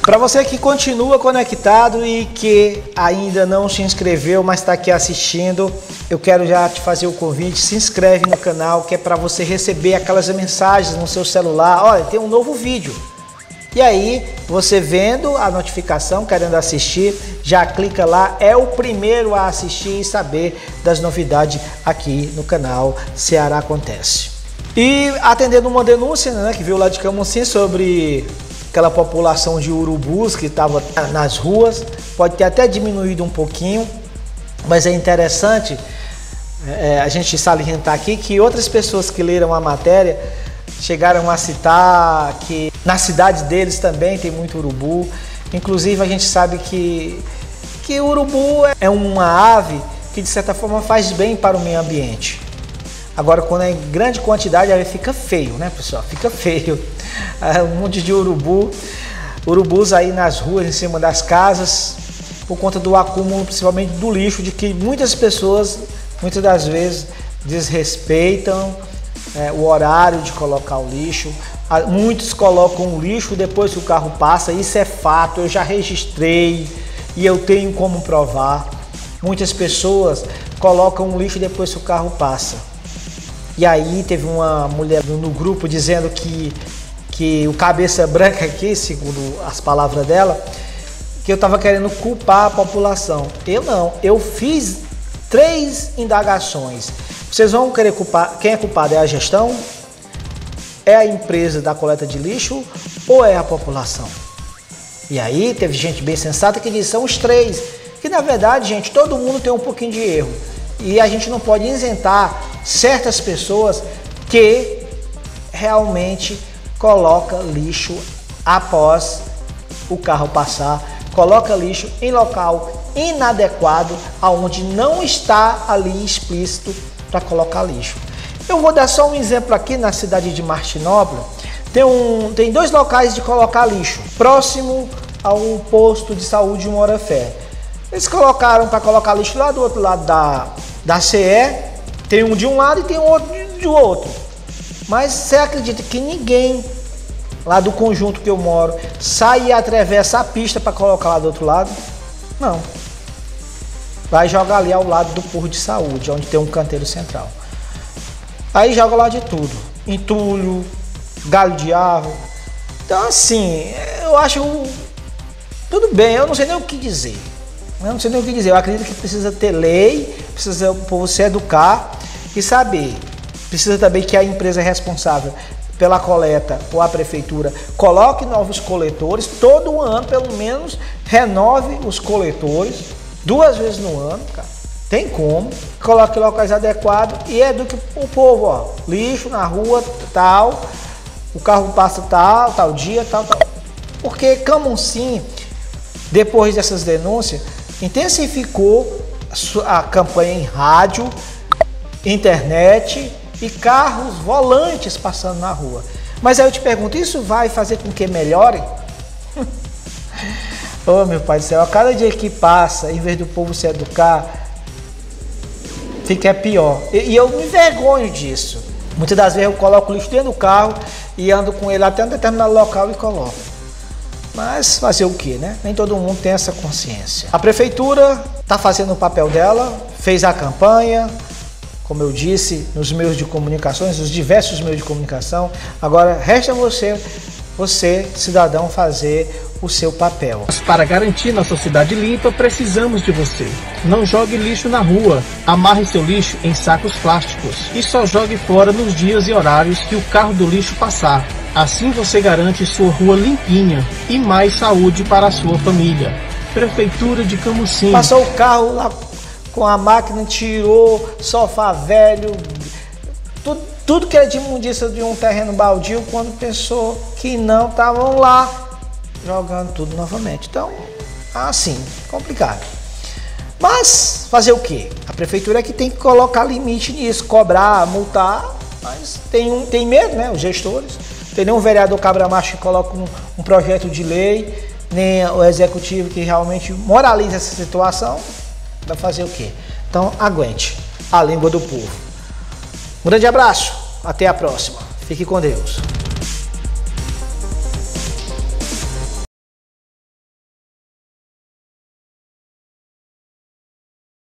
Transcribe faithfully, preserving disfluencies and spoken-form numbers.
Para você que continua conectado e que ainda não se inscreveu, mas está aqui assistindo, eu quero já te fazer o convite, se inscreve no canal, que é para você receber aquelas mensagens no seu celular. Olha, tem um novo vídeo. E aí, você vendo a notificação, querendo assistir, já clica lá, é o primeiro a assistir e saber das novidades aqui no canal Ceará Acontece. E atendendo uma denúncia, né, que veio lá de Camusim sobre aquela população de urubus que estava nas ruas, pode ter até diminuído um pouquinho, mas é interessante é, a gente salientar aqui que outras pessoas que leram a matéria chegaram a citar que na cidade deles também tem muito urubu. Inclusive a gente sabe que, que o urubu é uma ave que de certa forma faz bem para o meio ambiente. Agora, quando é em grande quantidade, aí fica feio, né, pessoal? Fica feio. Um monte de urubu, urubus aí nas ruas, em cima das casas, por conta do acúmulo, principalmente do lixo, de que muitas pessoas, muitas das vezes, desrespeitam é, o horário de colocar o lixo. Muitos colocam o lixo depois que o carro passa, isso é fato, eu já registrei e eu tenho como provar. Muitas pessoas colocam o lixo depois que o carro passa. E aí teve uma mulher no grupo dizendo que, que o cabeça branca aqui, segundo as palavras dela, que eu estava querendo culpar a população. Eu não, eu fiz três indagações. Vocês vão querer culpar, quem é culpado é a gestão? É a empresa da coleta de lixo ou é a população? E aí teve gente bem sensata que disse, são os três. Que na verdade, gente, todo mundo tem um pouquinho de erro. E a gente não pode isentar certas pessoas que realmente coloca lixo após o carro passar, coloca lixo em local inadequado, aonde não está ali explícito para colocar lixo. Eu vou dar só um exemplo aqui na cidade de Martinópolis. Tem, um, tem dois locais de colocar lixo, próximo ao posto de saúde Morafé. Eles colocaram para colocar lixo lá do outro lado da, da C E, tem um de um lado e tem outro de outro. Mas você acredita que ninguém lá do conjunto que eu moro sai e atravessa a pista para colocar lá do outro lado? Não. Vai jogar ali ao lado do posto de saúde, onde tem um canteiro central. Aí joga lá de tudo, entulho, galho de árvore. Então assim, eu acho tudo bem, eu não sei nem o que dizer. Eu não sei nem o que dizer, eu acredito que precisa ter lei, precisa o povo se educar e saber. Precisa também que a empresa responsável pela coleta ou a prefeitura coloque novos coletores, todo ano pelo menos renove os coletores, duas vezes no ano, cara. Tem como, coloque locais adequados e eduque o povo, ó, lixo na rua, tal, o carro passa tal, tal dia, tal, tal. Porque Camusim, depois dessas denúncias, intensificou a campanha em rádio, internet e carros volantes passando na rua. Mas aí eu te pergunto, isso vai fazer com que melhore? Oh, meu pai do céu, a cada dia que passa, em vez do povo se educar, fica pior. E, e eu me envergonho disso. Muitas das vezes eu coloco o lixo dentro do carro e ando com ele até um determinado local e coloco. Mas fazer o que, né? Nem todo mundo tem essa consciência. A prefeitura está fazendo o papel dela, fez a campanha, como eu disse, nos meios de comunicações, nos diversos meios de comunicação. Agora resta você, você, cidadão, fazer o seu papel. Para garantir nossa cidade limpa, precisamos de você. Não jogue lixo na rua. Amarre seu lixo em sacos plásticos e só jogue fora nos dias e horários que o carro do lixo passar. Assim você garante sua rua limpinha e mais saúde para a sua família. Prefeitura de Camusim. Passou o carro lá com a máquina, tirou sofá velho, tudo, tudo que era de imundícia de um terreno baldio, quando pensou que não, estavam lá jogando tudo novamente. Então, assim, complicado. Mas fazer o quê? A prefeitura é que tem que colocar limite nisso, cobrar, multar, mas tem, um, tem medo, né? Os gestores. Tem nenhum vereador cabra macho que coloca um, um projeto de lei, nem o executivo que realmente moraliza essa situação. Vai fazer o quê? Então, aguente a língua do povo. Um grande abraço, até a próxima. Fique com Deus.